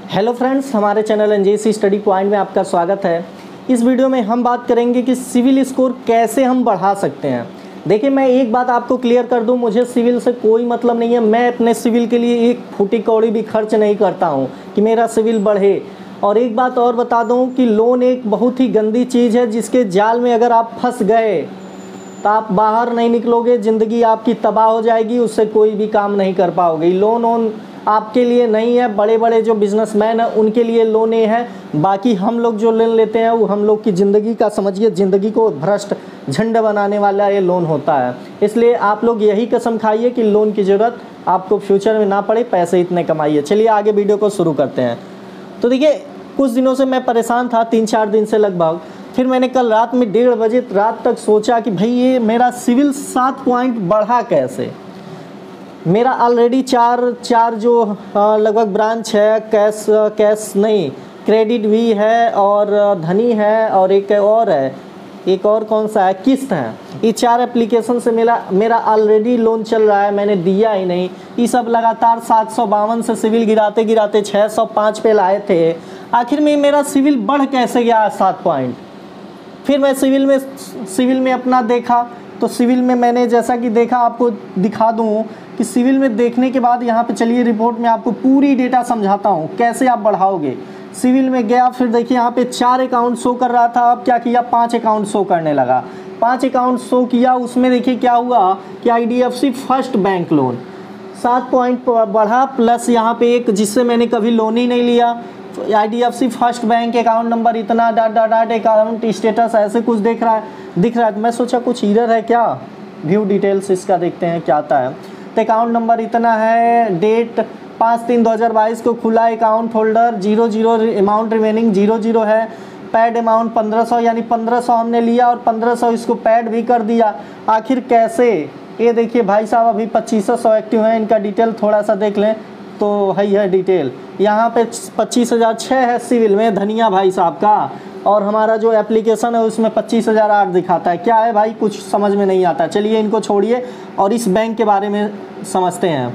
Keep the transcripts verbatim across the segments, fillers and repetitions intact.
Hello friends, हमारे channel NJC study point में आपका स्वागत है। इस वीडियो में हम बात करेंगे कि सिविल स्कोर कैसे हम बढ़ा सकते हैं। देखिए, मैं एक बात आपको क्लियर कर दूं, मुझे सिविल से कोई मतलब नहीं है। मैं अपने सिविल के लिए एक फूटी कौड़ी भी खर्च नहीं करता हूं कि मेरा सिविल बढ़े। और एक बात और बता दूं कि लोन एक बहुत ही गंदी चीज़ है, जिसके जाल में अगर आप फंस गए तो आप बाहर नहीं निकलोगे, ज़िंदगी आपकी तबाह हो जाएगी, उससे कोई भी काम नहीं कर पाओगे। लोन वोन आपके लिए नहीं है, बड़े बड़े जो बिजनेसमैन हैं उनके लिए लोन ये है। बाकी हम लोग जो लोन लेते हैं वो हम लोग की ज़िंदगी का, समझिए, ज़िंदगी को भ्रष्ट झंड बनाने वाला ये लोन होता है। इसलिए आप लोग यही कसम खाइए कि लोन की ज़रूरत आपको फ्यूचर में ना पड़े, पैसे इतने कमाइए। चलिए आगे वीडियो को शुरू करते हैं। तो देखिए, कुछ दिनों से मैं परेशान था, तीन चार दिन से लगभग। फिर मैंने कल रात में डेढ़ बजे रात तक सोचा कि भाई ये मेरा सिविल सात पॉइंट बढ़ा कैसे। मेरा ऑलरेडी चार चार जो लगभग ब्रांच है, कैश कैश नहीं क्रेडिट भी है और धनी है और एक और है, एक और कौन सा है, किस्त है। ये चार एप्लीकेशन से मेरा मेरा ऑलरेडी लोन चल रहा है, मैंने दिया ही नहीं। ये सब लगातार सात सौ बावन से सिविल गिराते गिराते छः सौ पाँच पे लाए थे। आखिर में मेरा सिविल बढ़ कैसे गया सात पॉइंट। फिर मैं सिविल में सिविल में अपना देखा, तो सिविल में मैंने जैसा कि देखा, आपको दिखा दूँ कि सिविल में देखने के बाद यहाँ पे चलिए रिपोर्ट में आपको पूरी डेटा समझाता हूँ कैसे आप बढ़ाओगे। सिविल में गया, फिर देखिए यहाँ पे चार अकाउंट शो कर रहा था, अब क्या किया, पांच अकाउंट शो करने लगा। पांच अकाउंट शो किया, उसमें देखिए क्या हुआ कि आईडीएफसी फर्स्ट बैंक लोन सात पॉइंट बढ़ा, प्लस यहाँ पे एक जिससे मैंने कभी लोन ही नहीं लिया, IDFC first bank account number इतना dot dot dot account status ऐसे कुछ देख रहा है दिख रहा है। मैं सोचा कुछ एरर है क्या, व्यू डिटेल्स इसका देखते हैं क्या आता है। तो अकाउंट नंबर इतना है, डेट पाँच तीन दो हज़ार बाईस को खुला, account holder zero zero, amount remaining zero zero है, पैड अमाउंट पंद्रह सौ, यानी पंद्रह सौ हमने लिया और पंद्रह सौ इसको पैड भी कर दिया। आखिर कैसे, ये देखिए भाई साहब, अभी पच्चीस सौ एक्टिव हैं, इनका डिटेल थोड़ा सा देख लें तो है है डिटेल। यहाँ पे पच्चीस हज़ार छः है सिविल में धनिया भाई साहब का, और हमारा जो एप्लीकेशन है उसमें पच्चीस हज़ार आठ दिखाता है। क्या है भाई, कुछ समझ में नहीं आता। चलिए इनको छोड़िए और इस बैंक के बारे में समझते हैं।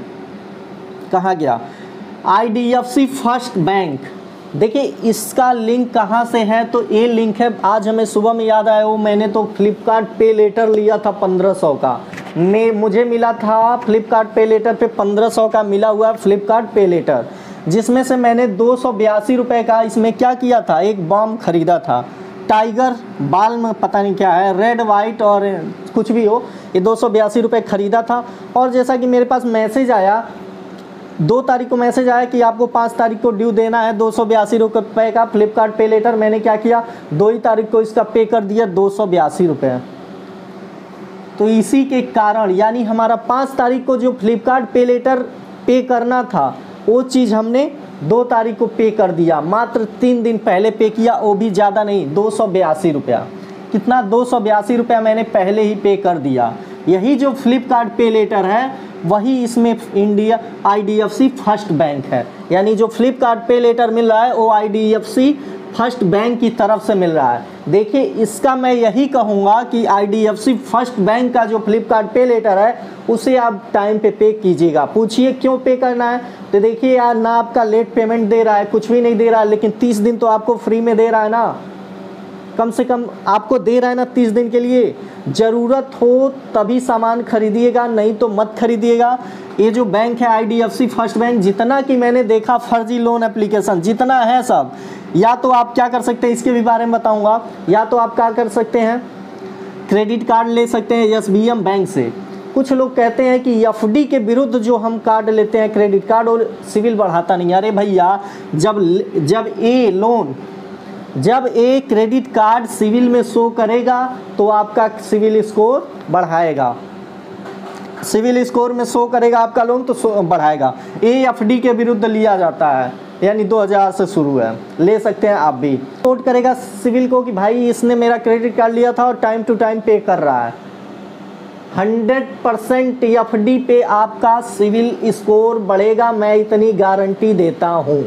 कहाँ गया, आईडीएफसी फर्स्ट बैंक। देखिए इसका लिंक कहाँ से है, तो ये लिंक है, आज हमें सुबह में याद आया, वो मैंने तो फ्लिपकार्ट पे लेटर लिया था पंद्रह सौ का। मैं मुझे मिला था फ्लिपकार्ट पे लेटर पे पंद्रह सौ का मिला हुआ फ्लिपकार्ट पे लेटर, जिसमें से मैंने दो सौ बयासी रुपये का इसमें क्या किया था, एक बॉम्ब खरीदा था, टाइगर बाल में पता नहीं क्या है, रेड वाइट और कुछ भी हो, ये दो सौ बयासी रुपये खरीदा था। और जैसा कि मेरे पास मैसेज आया, दो तारीख को मैसेज आया कि आपको पाँच तारीख को ड्यू देना है दो सौ बयासी रुपये का फ्लिपकार्ट पे लेटर। मैंने क्या किया, दो ही तारीख को इसका पे कर दिया दो सौ बयासी रुपये। तो इसी के कारण, यानी हमारा पाँच तारीख को जो फ्लिपकार्ट पे लेटर पे करना था वो चीज़ हमने दो तारीख को पे कर दिया, मात्र तीन दिन पहले पे किया, वो भी ज़्यादा नहीं, दो सौ बयासी रुपया। कितना, दो सौ बयासी रुपया मैंने पहले ही पे कर दिया। यही जो फ्लिपकार्ट पे लेटर है वही इसमें इंडिया आईडीएफसी फर्स्ट बैंक है, यानी जो फ्लिपकार्ट पे लेटर मिल रहा है वो आईडीएफसी फर्स्ट बैंक की तरफ से मिल रहा है। देखिए इसका मैं यही कहूँगा कि आईडीएफसी फर्स्ट बैंक का जो फ्लिपकार्ट पे लेटर है उसे आप टाइम पे पे कीजिएगा। पूछिए क्यों पे करना है, तो देखिए यार, ना आपका लेट पेमेंट दे रहा है, कुछ भी नहीं दे रहा है, लेकिन तीस दिन तो आपको फ्री में दे रहा है ना, कम से कम आपको दे रहा है ना तीस दिन के लिए। ज़रूरत हो तभी सामान खरीदिएगा, नहीं तो मत खरीदिएगा। ये जो बैंक है आईडीएफसी फर्स्ट बैंक, जितना कि मैंने देखा फर्जी लोन एप्लीकेशन जितना है सब, या तो आप क्या कर सकते हैं, इसके भी बारे में बताऊंगा, या तो आप क्या कर सकते हैं, क्रेडिट कार्ड ले सकते हैं एसबीएम बैंक से। कुछ लोग कहते हैं कि एफडी के विरुद्ध जो हम कार्ड लेते हैं क्रेडिट कार्ड, और सिविल बढ़ाता नहीं। अरे भैया, जब जब ए लोन जब ए क्रेडिट कार्ड सिविल में शो करेगा तो आपका सिविल स्कोर बढ़ाएगा, सिविल स्कोर में शो करेगा आपका लोन तो बढ़ाएगा। ए एफडी के विरुद्ध लिया जाता है, यानी दो हज़ार से शुरू है, ले सकते हैं आप भी। नोट करेगा सिविल को कि भाई इसने मेरा क्रेडिट कार्ड लिया था और टाइम टू टाइम पे कर रहा है। हंड्रेड परसेंट एफडी पे आपका सिविल स्कोर बढ़ेगा, मैं इतनी गारंटी देता हूँ।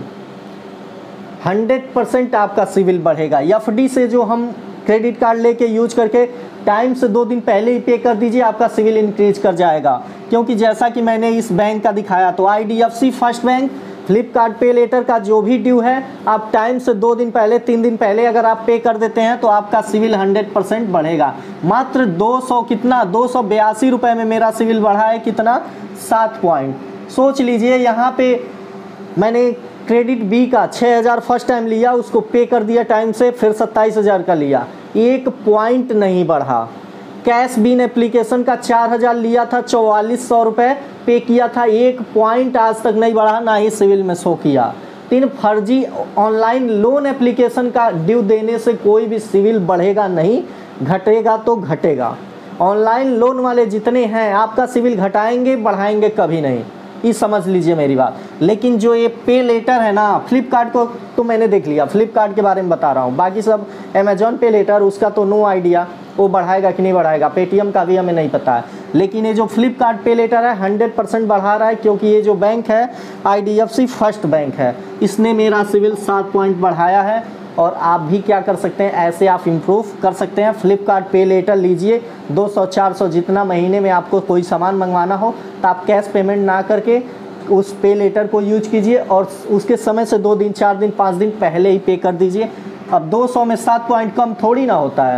हंड्रेड परसेंट आपका सिविल बढ़ेगा। एफडी से जो हम क्रेडिट कार्ड लेके यूज करके टाइम से दो दिन पहले ही पे कर दीजिए, आपका सिविल इंक्रीज कर जाएगा। क्योंकि जैसा कि मैंने इस बैंक का दिखाया, तो आईडीएफसी फर्स्ट बैंक फ्लिपकार्ट पे लेटर का जो भी ड्यू है आप टाइम से दो दिन पहले तीन दिन पहले अगर आप पे कर देते हैं तो आपका सिविल हंड्रेड परसेंट बढ़ेगा। मात्र दो सौ कितना दो सौ बयासी रुपये में मेरा सिविल बढ़ा है कितना, सात पॉइंट। सोच लीजिए यहाँ पे मैंने क्रेडिट बी का छः हज़ार फर्स्ट टाइम लिया, उसको पे कर दिया टाइम से, फिर सत्ताईस हज़ार का लिया, एक पॉइंट नहीं बढ़ा। कैश बीन एप्लीकेशन का चार हज़ार लिया था, चौवालीस सौ रुपये पे किया था, एक पॉइंट आज तक नहीं बढ़ा, ना ही सिविल में शो किया। तीन फर्जी ऑनलाइन लोन एप्लीकेशन का ड्यू देने से कोई भी सिविल बढ़ेगा नहीं, घटेगा तो घटेगा। ऑनलाइन लोन वाले जितने हैं आपका सिविल घटाएंगे बढ़ाएंगे कभी नहीं, ये समझ लीजिए मेरी बात। लेकिन जो ये पे लेटर है ना, फ्लिपकार्ट को तो मैंने देख लिया, फ्लिपकार्ट के बारे में बता रहा हूँ, बाकी सब अमेजॉन पे लेटर उसका तो नो आइडिया वो बढ़ाएगा कि नहीं बढ़ाएगा, पेटीएम का भी हमें नहीं पता है। लेकिन ये जो फ्लिपकार्ट पे लेटर है हंड्रेड परसेंट बढ़ा रहा है, क्योंकि ये जो बैंक है I D F C first bank है, इसने मेरा सिविल सात पॉइंट बढ़ाया है। और आप भी क्या कर सकते हैं, ऐसे आप इम्प्रूव कर सकते हैं। फ्लिपकार्ट पे लेटर लीजिए, दो सौ चार सौ जितना महीने में आपको कोई सामान मंगवाना हो तो आप कैश पेमेंट ना करके उस पे लेटर को यूज कीजिए और उसके समय से दो दिन चार दिन पाँच दिन पहले ही पे कर दीजिए। अब दो सौ में सात पॉइंट कम थोड़ी ना होता है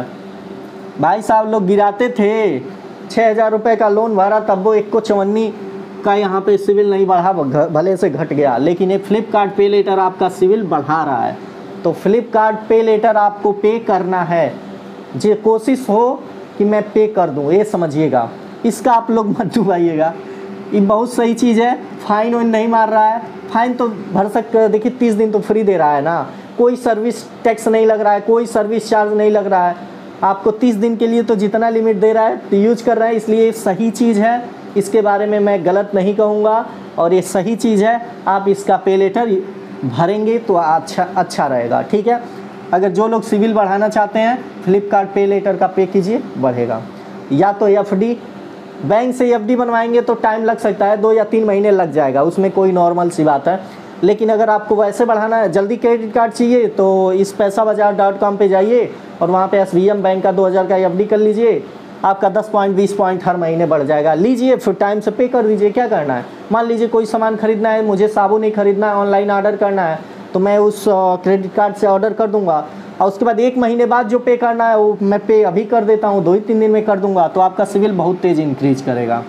भाई साहब। लोग गिराते थे, छः हज़ार रुपये का लोन भरा तब वो एक को चवन्नी का यहाँ पे सिविल नहीं बढ़ा, भले से घट गया। लेकिन ये फ्लिपकार्ट पे लेटर आपका सिविल बढ़ा रहा है, तो फ्लिपकार्ट पे लेटर आपको पे करना है। जो कोशिश हो कि मैं पे कर दूं, ये समझिएगा, इसका आप लोग मत डुबाइएगा। ये बहुत सही चीज़ है, फाइन वाइन नहीं मार रहा है, फाइन तो भर सकते, देखिए तीस दिन तो फ्री दे रहा है ना, कोई सर्विस टैक्स नहीं लग रहा है, कोई सर्विस चार्ज नहीं लग रहा है, आपको तीस दिन के लिए तो जितना लिमिट दे रहा है तो यूज कर रहा है, इसलिए ये सही चीज़ है, इसके बारे में मैं गलत नहीं कहूँगा और ये सही चीज़ है। आप इसका पे लेटर भरेंगे तो अच्छा अच्छा रहेगा, ठीक है। अगर जो लोग सिविल बढ़ाना चाहते हैं फ्लिपकार्ट पे लेटर का पे कीजिए, बढ़ेगा। या तो एफ डी, बैंक से एफ डी बनवाएंगे तो टाइम लग सकता है, दो या तीन महीने लग जाएगा, उसमें कोई नॉर्मल सी बात है। लेकिन अगर आपको वैसे बढ़ाना है, जल्दी क्रेडिट कार्ड चाहिए, तो इस पैसा बाजार डॉट कॉम पर जाइए और वहाँ पे एस बी एम बैंक का दो हज़ार का एफ डी कर लीजिए, आपका दस पॉइंट बीस पॉइंट हर महीने बढ़ जाएगा। लीजिए फिर टाइम से पे कर दीजिए। क्या करना है, मान लीजिए कोई सामान खरीदना है, मुझे साबुन नहीं खरीदना है, ऑनलाइन ऑर्डर करना है, तो मैं उस क्रेडिट कार्ड से ऑर्डर कर दूंगा और उसके बाद एक महीने बाद जो पे करना है वो मैं पे अभी कर देता हूँ, दो ही तीन दिन में कर दूंगा, तो आपका सिविल बहुत तेज़ इंक्रीज करेगा।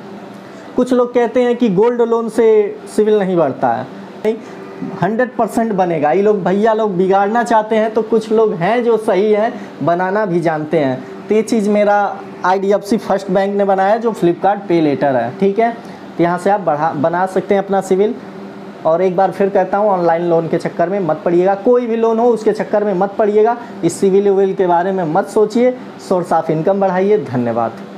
कुछ लोग कहते हैं कि गोल्ड लोन से सिविल नहीं बढ़ता है, नहीं, हंड्रेड परसेंट बनेगा। ये लोग भैया लोग बिगाड़ना चाहते हैं, तो कुछ लोग हैं जो सही है, बनाना भी जानते हैं। तो ये चीज़ मेरा I D F C first bank ने बनाया जो फ्लिपकार्ट पे लेटर है, ठीक है। तो यहाँ से आप बढ़ा बना सकते हैं अपना सिविल। और एक बार फिर कहता हूँ, ऑनलाइन लोन के चक्कर में मत पड़िएगा, कोई भी लोन हो उसके चक्कर में मत पड़िएगा, इस सिविल विल के बारे में मत सोचिए, सोर्स ऑफ इनकम बढ़ाइए। धन्यवाद।